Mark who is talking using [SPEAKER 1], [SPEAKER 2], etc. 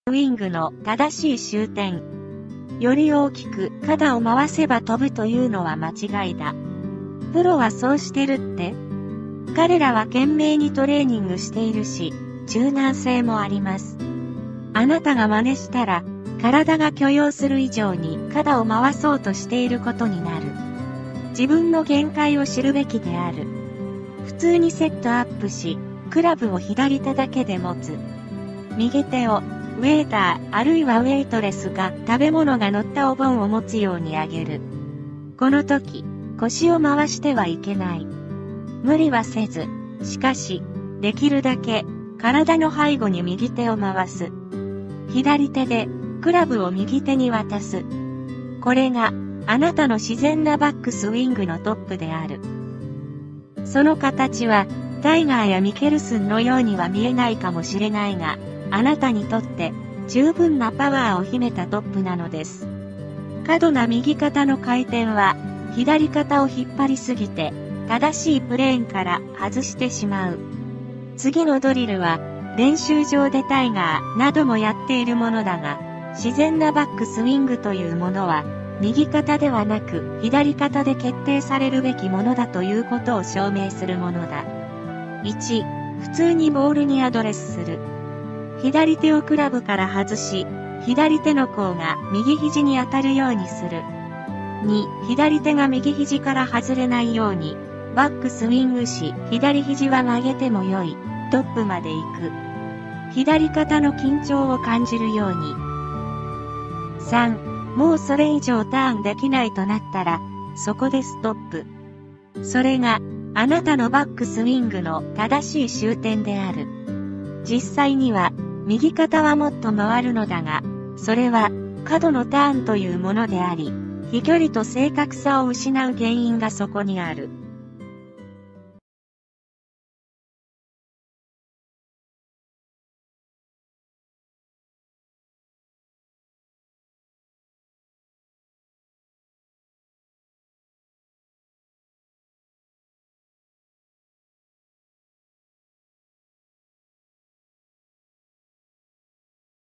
[SPEAKER 1] ウィングの正しい終点。より大きく肩を回せば飛ぶというのは間違いだ。プロはそうしてるって？彼らは懸命にトレーニングしているし、柔軟性もあります。あなたが真似したら、体が許容する以上に肩を回そうとしていることになる。自分の限界を知るべきである。普通にセットアップし、クラブを左手だけで持つ。右手を、ウェイターあるいはウェイトレスが食べ物が乗ったお盆を持つように上げる。この時、腰を回してはいけない。無理はせず、しかし、できるだけ、体の背後に右手を回す。左手で、クラブを右手に渡す。これが、あなたの自然なバックスイングのトップである。その形は、タイガーやミケルスンのようには見えないかもしれないが、あなたにとって十分なパワーを秘めたトップなのです。過度な右肩の回転は、左肩を引っ張りすぎて、正しいプレーンから外してしまう。次のドリルは、練習場でタイガーなどもやっているものだが、自然なバックスイングというものは、右肩ではなく左肩で決定されるべきものだということを証明するものだ。1、普通にボールにアドレスする。左手をクラブから外し、左手の甲が右肘に当たるようにする。2、左手が右肘から外れないように、バックスイングし、左肘は曲げてもよい、トップまで行く。左肩の緊張を感じるように。3、もうそれ以上ターンできないとなったら、そこでストップ。それが、あなたのバックスイングの正しい終点である。実際には、右肩はもっと回るのだが、それは、過度のターンというものであり、飛距離と正確さを失う原因がそこにある。